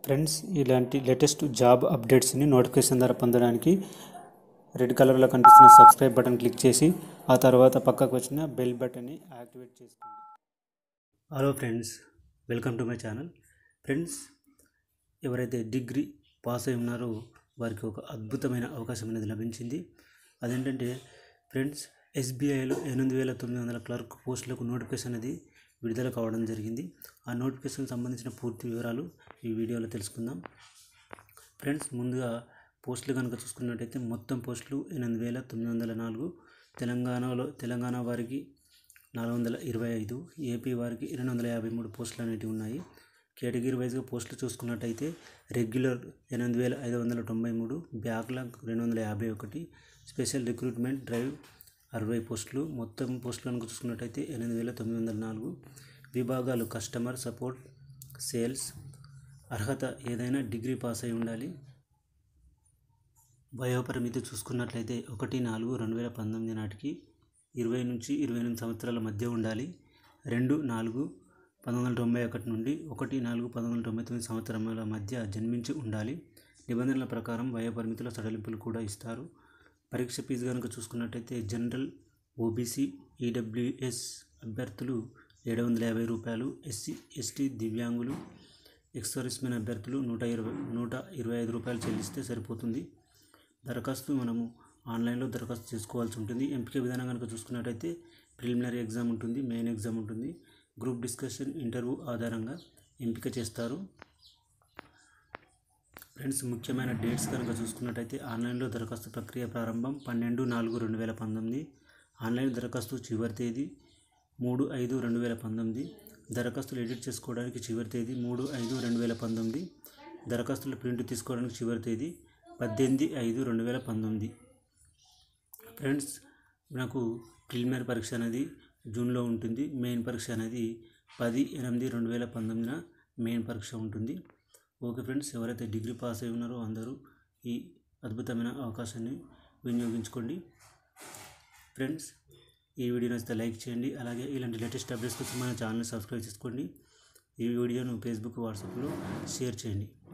Friends, ఇలాంటి latest job అప్డేట్స్ని notification ద్వారా పొందడానికి రెడ్ కలర్లో కనిపిస్తున్న సబ్స్క్రైబ్ బటన్ క్లిక్ చేసి ఆ తర్వాత పక్కకు వచ్చిన బెల్ బటన్ని యాక్టివేట్ చేసుకోండి. Hello friends, welcome to my channel. Friends, ఎవరైతే డిగ్రీ పాస్ అయి ఉన్నారో వారికి ఒక అద్భుతమైన అవకాశం అనేది లభించింది. అదేంటంటే ఫ్రెండ్స్, ఎస్బీఐలో 8,900 క్లర్క్ పోస్టులకు నోటిఫికేషన్ అనేది విడుదల కావడం జరిగింది. ఆ నోటిఫికేషన్ సంబంధించిన పూర్తి వివరాలు ఈ వీడియోలో తెలుసుకుందాం. ఫ్రెండ్స్, ముందుగా పోస్టులు కనుక చూసుకున్నట్టయితే మొత్తం పోస్టులు 8,904. తెలంగాణ వారికి 425, ఏపీ వారికి 253 పోస్టులు అనేవి ఉన్నాయి. కేటగిరీ వైజ్గా పోస్టులు చూసుకున్నట్టయితే regular 8,593, backlog 251, special recruitment drive 60 పోస్టులు. మొత్తం పోస్టులు కనుక చూసుకున్నట్టయితే 8,904. విభాగాలు కస్టమర్ సపోర్ట్, సేల్స్. అర్హత ఏదైనా డిగ్రీ పాస్ అయి ఉండాలి. వయోపరిమితి చూసుకున్నట్లయితే 1/4/2019 నాటికి 20 నుంచి 28 సంవత్సరాల మధ్య ఉండాలి. 2/4/1991 నుండి 1/4/1999 సంవత్సరాల మధ్య జన్మించి ఉండాలి. నిబంధనల ప్రకారం వయోపరిమితిలో సడలింపులు కూడా ఇస్తారు. పరీక్ష ఫీజు కనుక చూసుకున్నట్టయితే జనరల్, ఓబీసీ, ఈడబ్ల్యూఎస్ అభ్యర్థులు 750 రూపాయలు, ఎస్సీ, ఎస్టీ, దివ్యాంగులు, ఎక్స్-సర్వీస్మెన్ అభ్యర్థులు 125 రూపాయలు చెల్లిస్తే సరిపోతుంది. దరఖాస్తు మనము ఆన్లైన్లో దరఖాస్తు చేసుకోవాల్సి ఉంటుంది. ఎంపిక విధానం కనుక చూసుకున్నట్టయితే ప్రిలిమినరీ ఎగ్జామ్ ఉంటుంది, మెయిన్ ఎగ్జామ్ ఉంటుంది. గ్రూప్ డిస్కషన్, ఇంటర్వ్యూ ఆధారంగా ఎంపిక చేస్తారు. ఫ్రెండ్స్, ముఖ్యమైన డేట్స్ కనుక చూసుకున్నట్టయితే ఆన్లైన్లో దరఖాస్తు ప్రక్రియ ప్రారంభం 12/4/2019. ఆన్లైన్ దరఖాస్తు చివరి తేదీ 3/5/2019. దరఖాస్తులు ఎడిట్ చేసుకోవడానికి చివరి తేదీ 3/5/2019. దరఖాస్తుల ప్రింట్ తీసుకోవడానికి చివరి తేదీ 18/5/2019. ఫ్రెండ్స్, నాకు ప్రిలిమినరీ పరీక్ష అనేది జూన్లో ఉంటుంది. మెయిన్ పరీక్ష అనేది 10/8/2019 మెయిన్ పరీక్ష ఉంటుంది. ఓకే ఫ్రెండ్స్, ఎవరైతే డిగ్రీ పాస్ అయి ఉన్నారో అందరూ ఈ అద్భుతమైన అవకాశాన్ని వినియోగించుకోండి. ఫ్రెండ్స్, ఈ వీడియో నచ్చితే లైక్ చేయండి. అలాగే ఇలాంటి లేటెస్ట్ అప్డేట్స్ కోసం మన ఛానల్ని సబ్స్క్రైబ్ చేసుకోండి. ఈ వీడియోను ఫేస్బుక్, వాట్సాప్లో షేర్ చేయండి.